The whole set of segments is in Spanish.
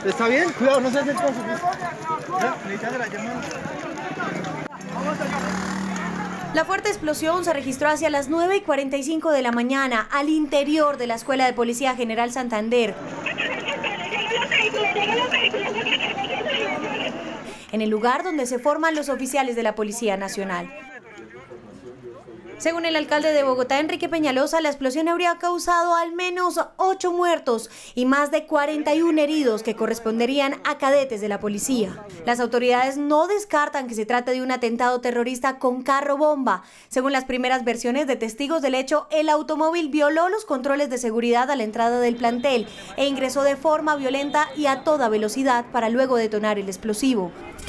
¿Está bien? Cuidado, no se hace el paso. Necesitas de la llamada. La fuerte explosión se registró hacia las 9:45 de la mañana al interior de la Escuela de Policía General Santander, en el lugar donde se forman los oficiales de la Policía Nacional. Según el alcalde de Bogotá, Enrique Peñalosa, la explosión habría causado al menos 8 muertos y más de 41 heridos que corresponderían a cadetes de la policía. Las autoridades no descartan que se trate de un atentado terrorista con carro bomba. Según las primeras versiones de testigos del hecho, el automóvil violó los controles de seguridad a la entrada del plantel e ingresó de forma violenta y a toda velocidad para luego detonar el explosivo.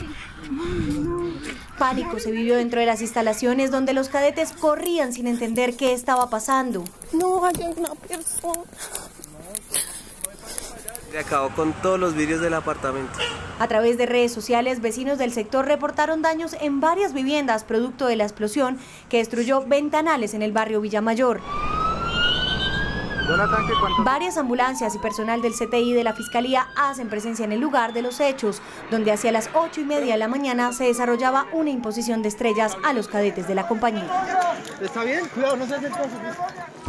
Pánico se vivió dentro de las instalaciones, donde los cadetes corrían sin entender qué estaba pasando. No, hay una persona. Se acabó con todos los vidrios del apartamento. A través de redes sociales, vecinos del sector reportaron daños en varias viviendas producto de la explosión que destruyó ventanales en el barrio Villamayor. Varias ambulancias y personal del CTI de la Fiscalía hacen presencia en el lugar de los hechos, donde hacia las 8:30 de la mañana se desarrollaba una imposición de estrellas a los cadetes de la compañía. ¿Está bien? Cuidado, no se hace el paso.